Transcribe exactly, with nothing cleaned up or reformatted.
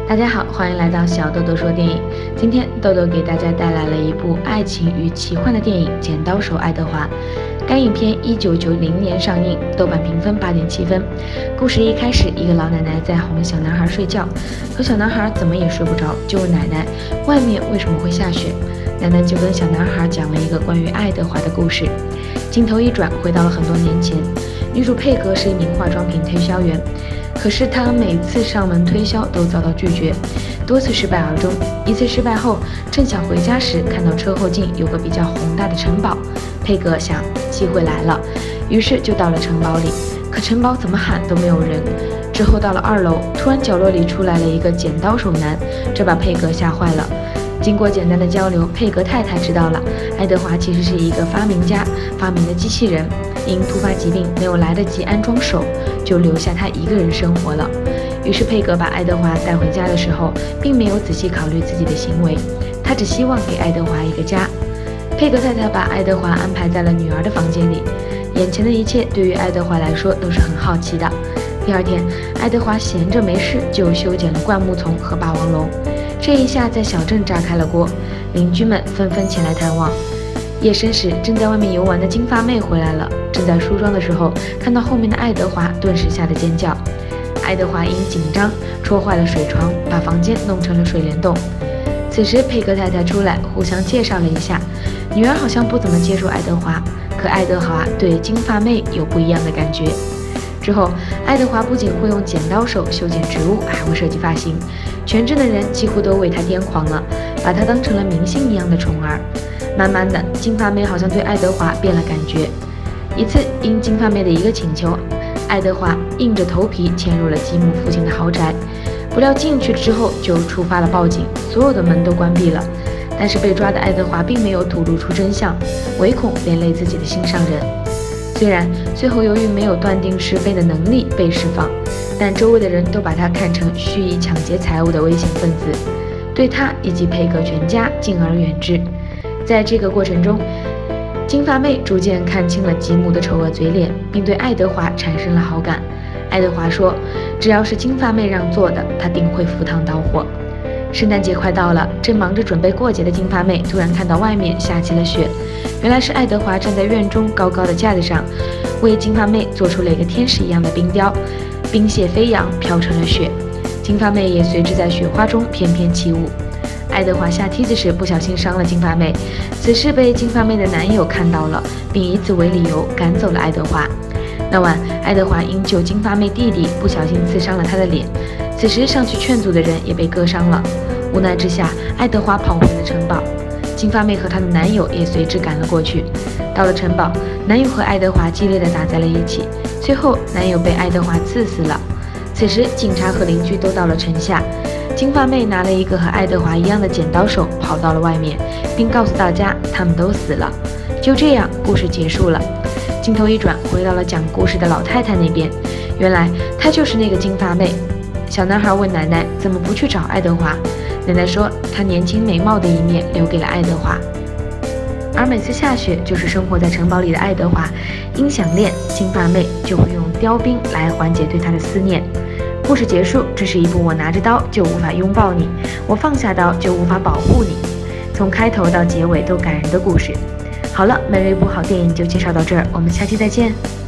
大家好，欢迎来到小豆豆说电影。今天豆豆给大家带来了一部爱情与奇幻的电影《剪刀手爱德华》。该影片一九九零年上映，豆瓣评分八点七分。故事一开始，一个老奶奶在哄小男孩睡觉，可小男孩怎么也睡不着，就问奶奶外面为什么会下雪。奶奶就跟小男孩讲了一个关于爱德华的故事。镜头一转，回到了很多年前，女主佩格是一名化妆品推销员。可是她每次上门推销都遭到拒绝，多次失败而终。一次失败后，正想回家时，看到车后镜有个比较宏大的城堡。佩格想，机会来了，于是就到了城堡里。可城堡怎么喊都没有人。之后到了二楼，突然角落里出来了一个剪刀手男，这把佩格吓坏了。经过简单的交流，佩格太太知道了，爱德华其实是一个发明家，发明的机器人，因突发疾病没有来得及安装手，就留下他一个人生活了。于是佩格把爱德华带回家的时候，并没有仔细考虑自己的行为，他只希望给爱德华一个家。佩格太太把爱德华安排在了女儿的房间里，眼前的一切对于爱德华来说都是很好奇的。第二天，爱德华闲着没事就修剪了灌木丛和霸王龙，这一下在小镇炸开了锅，邻居们纷纷前来探望。夜深时，正在外面游玩的金发妹回来了，正在梳妆的时候，看到后面的爱德华，顿时吓得尖叫。爱德华因紧张戳坏了水床，把房间弄成了水帘洞。此时佩格太太出来，互相介绍了一下。女儿好像不怎么接受爱德华，可爱德华对金发妹有不一样的感觉。之后，爱德华不仅会用剪刀手修剪植物，还会设计发型，全镇的人几乎都为他癫狂了，把他当成了明星一样的宠儿。慢慢的，金发妹好像对爱德华变了感觉。一次，因金发妹的一个请求，爱德华硬着头皮潜入了吉姆父亲的豪宅。不料进去之后就触发了报警，所有的门都关闭了。但是被抓的爱德华并没有吐露出真相，唯恐连累自己的心上人。虽然最后由于没有断定是非的能力被释放，但周围的人都把他看成蓄意抢劫财物的危险分子，对他以及佩格全家敬而远之。在这个过程中，金发妹逐渐看清了吉姆的丑恶嘴脸，并对爱德华产生了好感。爱德华说，只要是金发妹让做的，他定会赴汤蹈火。圣诞节快到了，正忙着准备过节的金发妹突然看到外面下起了雪，原来是爱德华站在院中高高的架子上，为金发妹做出了一个天使一样的冰雕，冰屑飞扬，飘成了雪。金发妹也随之在雪花中翩翩起舞。爱德华下梯子时不小心伤了金发妹，此事被金发妹的男友看到了，并以此为理由赶走了爱德华。那晚，爱德华因救金发妹弟弟不小心刺伤了他的脸，此时上去劝阻的人也被割伤了。无奈之下，爱德华跑回了城堡，金发妹和她的男友也随之赶了过去。到了城堡，男友和爱德华激烈的打在了一起，最后男友被爱德华刺死了。此时警察和邻居都到了城下，金发妹拿了一个和爱德华一样的剪刀手跑到了外面，并告诉大家他们都死了。就这样，故事结束了。镜头一转，回到了讲故事的老太太那边，原来她就是那个金发妹。小男孩问奶奶怎么不去找爱德华，奶奶说她年轻美貌的一面留给了爱德华。而每次下雪，就是生活在城堡里的爱德华因想念金发妹，就会用雕冰来缓解对她的思念。故事结束，这是一部我拿着刀就无法拥抱你，我放下刀就无法保护你，从开头到结尾都感人的故事。好了，每日一部好电影就介绍到这儿，我们下期再见。